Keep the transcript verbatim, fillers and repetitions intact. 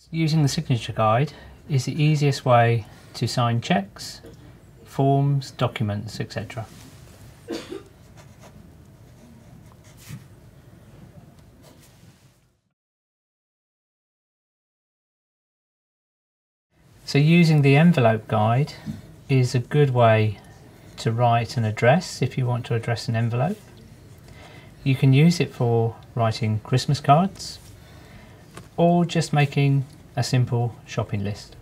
Using the signature guide is the easiest way to sign cheques, forms, documents, et cetera. So using the envelope guide is a good way to write an address if you want to address an envelope. You can use it for writing Christmas cards or just making a simple shopping list.